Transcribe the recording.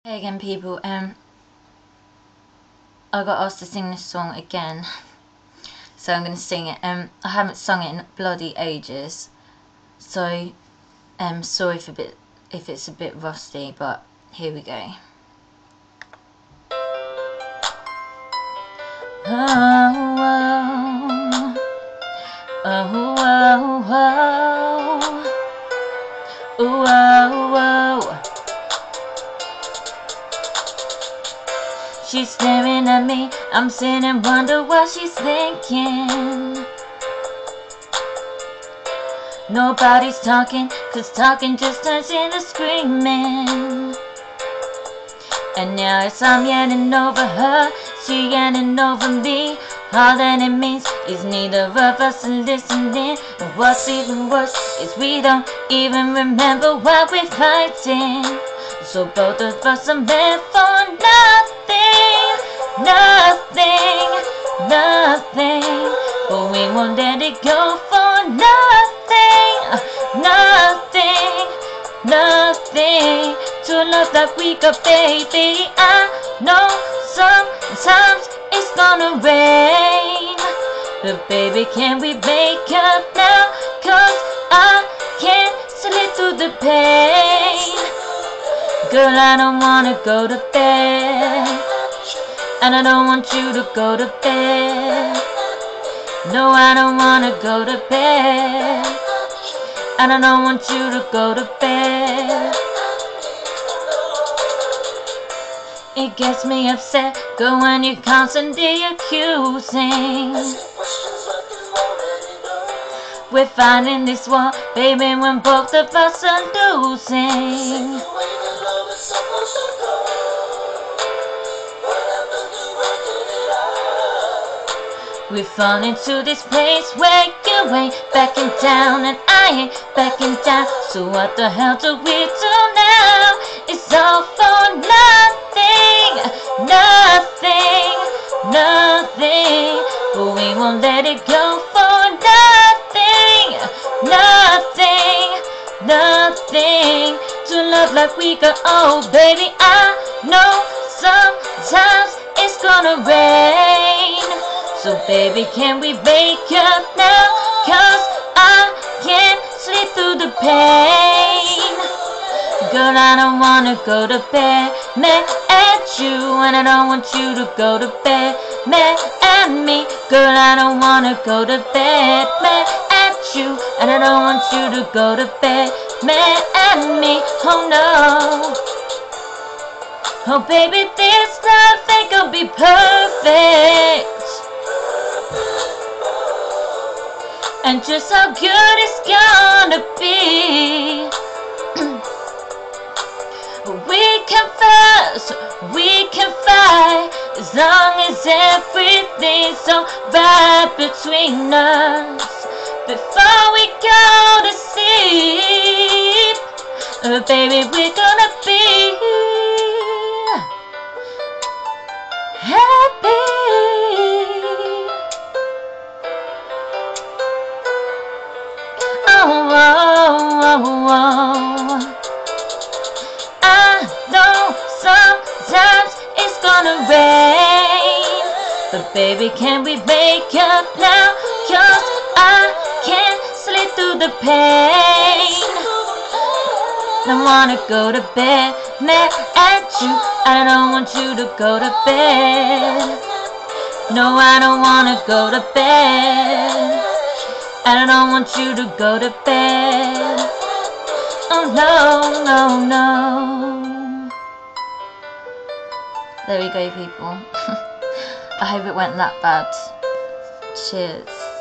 Hey again, people. I got asked to sing this song again, so I'm gonna sing it. I haven't sung it in bloody ages, so sorry if it's a bit rusty, but here we go. Oh, oh, oh, oh, oh, oh, oh, oh. She's staring at me, I'm sitting and wonder what she's thinking. Nobody's talking, 'cause talking just turns into screaming. And now it's I'm yelling over her, she yelling over me. All that it means is neither of us are listening. And what's even worse is we don't even remember what we're fighting. So both of us are meant for nothing, nothing, nothing. But we won't let it go for nothing, nothing, nothing. To love like we got, baby. I know sometimes it's gonna rain, but baby, can we make up now? 'Cause I can't sleep through the pain. Girl, I don't wanna go to bed, and I don't want you to go to bed. No, I don't wanna go to bed, and I don't want you to go to bed. It gets me upset, girl, when you're constantly accusing. We're fighting this war, baby, when both of us are losing. We fall into this place where you ain't backing down and I ain't backing down. So what the hell do we do now? It's all for nothing, nothing, nothing. But we won't let it go for nothing, nothing, nothing. To love like we got, oh baby, I know sometimes it's gonna rain. So baby, can we make up now? 'Cause I can't sleep through the pain. Girl, I don't wanna go to bed, mad at you, and I don't want you to go to bed, mad at me. Girl, I don't wanna go to bed, mad at you, and I don't want you to go to bed, mad at me. Oh no. Oh baby, this love ain't gonna be perfect. And just how good it's gonna be. We can fuss, we can fight, as long as everything's alright between us. Before we go to sleep, baby, we're gonna be happy. Oh, oh, oh, oh. I know sometimes it's gonna rain, but baby, can we make up now? 'Cause I can't sleep through the pain. I wanna go to bed, mad at you, I don't want you to go to bed. No, I don't wanna go to bed, I don't want you to go to bed. Oh no, no, no. There we go, people. I hope it went that bad. Cheers.